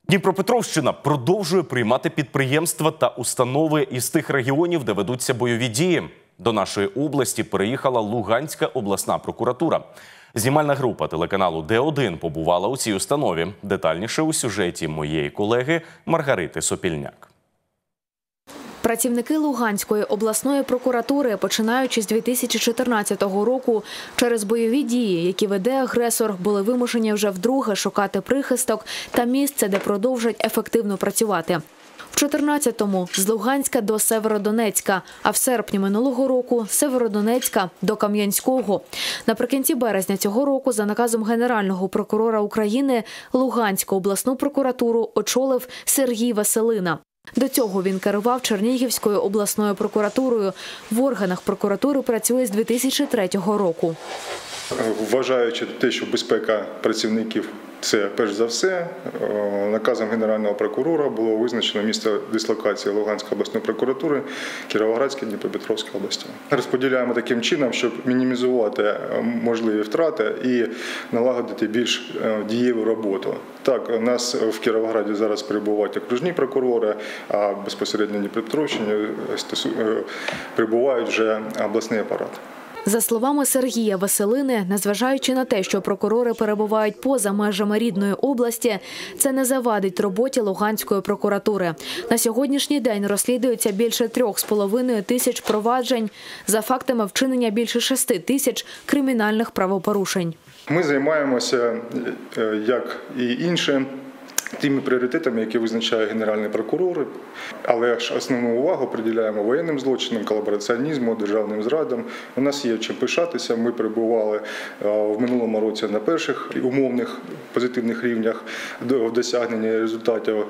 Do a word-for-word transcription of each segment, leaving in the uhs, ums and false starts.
Дніпропетровщина продовжує приймати підприємства та установи із тих регіонів, де ведуться бойові дії. До нашої області переїхала Луганська обласна прокуратура. Знімальна група телеканалу Д один побувала у цій установі. Детальніше у сюжеті моєї колеги Маргарити Сопільняк. Працівники Луганської обласної прокуратури, починаючи з дві тисячі чотирнадцятого року, через бойові дії, які веде агресор, були вимушені вже вдруге шукати прихисток та місце, де продовжать ефективно працювати. В чотирнадцятому – з Луганська до Северодонецька, а в серпні минулого року – з Северодонецька до Кам'янського. Наприкінці березня цього року за наказом Генерального прокурора України Луганську обласну прокуратуру очолив Сергій Веселина. До цього він керував Чернігівською обласною прокуратурою. В органах прокуратури працює з дві тисячі третього року. Вважаючи те, що безпека працівників – це перш за все, наказом Генерального прокурора було визначено місце дислокації Луганської обласної прокуратури Кіровоградській, Дніпропетровській області. Розподіляємо таким чином, щоб мінімізувати можливі втрати і налагодити більш дієву роботу. Так, у нас в Кіровограді зараз перебувають окружні прокурори, а безпосередньо в Дніпропетровщині перебувають вже обласний апарат. За словами Сергія Веселини, незважаючи на те, що прокурори перебувають поза межами рідної області, це не завадить роботі Луганської прокуратури. На сьогоднішній день розслідується більше трьох з половиною тисяч проваджень за фактами вчинення більше шести тисяч кримінальних правопорушень. Ми займаємося, як і інші, тими пріоритетами, які визначає Генеральний прокурор, але ж основну увагу приділяємо воєнним злочинам, колабораціонізму, державним зрадам. У нас є чим пишатися. Ми перебували в минулому році на перших умовних позитивних рівнях в досягненні результатів.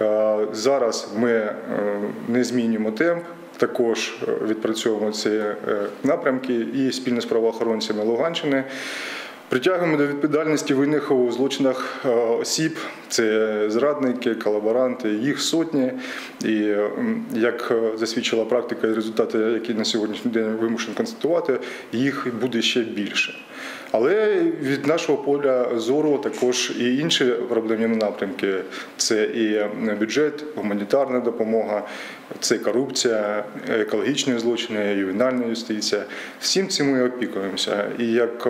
Зараз ми не змінюємо темп. Також відпрацьовуємо ці напрямки і спільно з правоохоронцями Луганщини. Притягуємо до відповідальності винних у злочинах осіб, це зрадники, колаборанти, їх сотні. І як засвідчила практика і результати, які на сьогоднішній день вимушені констатувати, їх буде ще більше. Але від нашого поля зору також і інші проблемні напрямки – це і бюджет, гуманітарна допомога, це корупція, екологічні злочини, ювенальна юстиція. Всім цим ми опікуємося. І як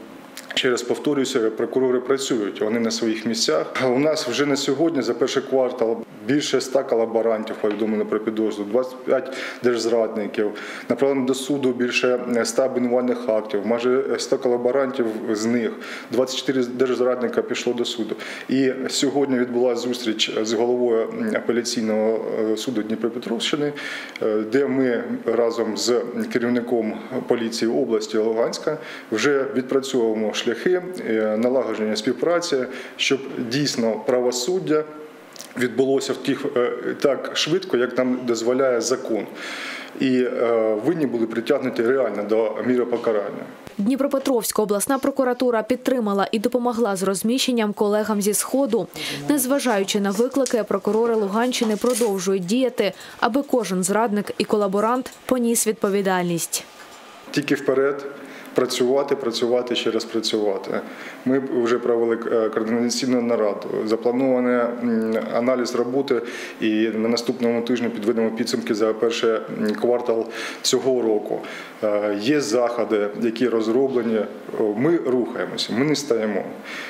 ще раз повторююся, прокурори працюють, вони на своїх місцях. У нас вже на сьогодні за перший квартал більше ста колаборантів повідомлено про підозру, двадцять п'ять держзрадників, направлено до суду більше ста обвинувальних актів, майже сто колаборантів з них, двадцять чотири держзрадника пішло до суду. І сьогодні відбулася зустріч з головою апеляційного суду Дніпропетровщини, де ми разом з керівником поліції області Луганська вже відпрацьовуємо шляхи налагодження співпраці, щоб дійсно правосуддя відбулося в тих, так швидко, як нам дозволяє закон. І винні були притягнуті реально до міри покарання. Дніпропетровська обласна прокуратура підтримала і допомогла з розміщенням колегам зі Сходу. Незважаючи на виклики, прокурори Луганщини продовжують діяти, аби кожен зрадник і колаборант поніс відповідальність. Тільки вперед. Працювати, працювати, ще раз працювати. Ми вже провели координаційну нараду, запланований аналіз роботи і на наступному тижні підведемо підсумки за перший квартал цього року. Є заходи, які розроблені, ми рухаємося, ми не стаємо.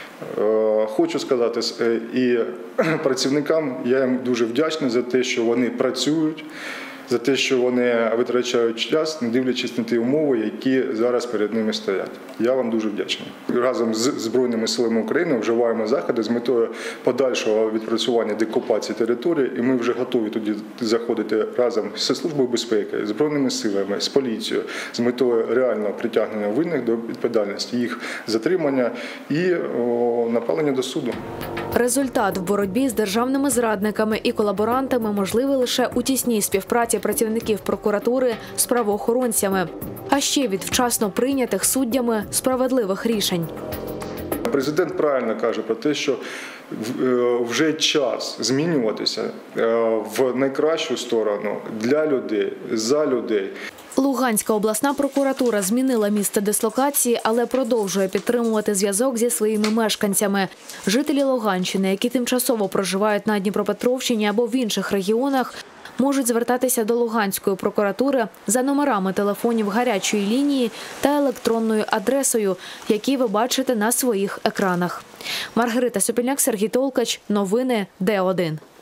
Хочу сказати і працівникам, я їм дуже вдячний за те, що вони працюють, за те, що вони витрачають час, не дивлячись на ті умови, які зараз перед ними стоять. Я вам дуже вдячний. Разом з Збройними силами України вживаємо заходи з метою подальшого відпрацювання деокупації території, і ми вже готові тоді заходити разом зі Службою безпеки, з Збройними силами, з поліцією, з метою реального притягнення винних до відповідальності, їх затримання і о, направлення до суду. Результат в боротьбі з державними зрадниками і колаборантами можливий лише у тісній співпраці працівників прокуратури з правоохоронцями, а ще від вчасно прийнятих суддями справедливих рішень. Президент правильно каже про те, що вже час змінюватися в найкращу сторону для людей, за людей. Луганська обласна прокуратура змінила місце дислокації, але продовжує підтримувати зв'язок зі своїми мешканцями. Жителі Луганщини, які тимчасово проживають на Дніпропетровщині або в інших регіонах, можуть звертатися до Луганської прокуратури за номерами телефонів гарячої лінії та електронною адресою, які ви бачите на своїх екранах. Маргарита Сопільняк, Сергій Толкач. Новини Д один.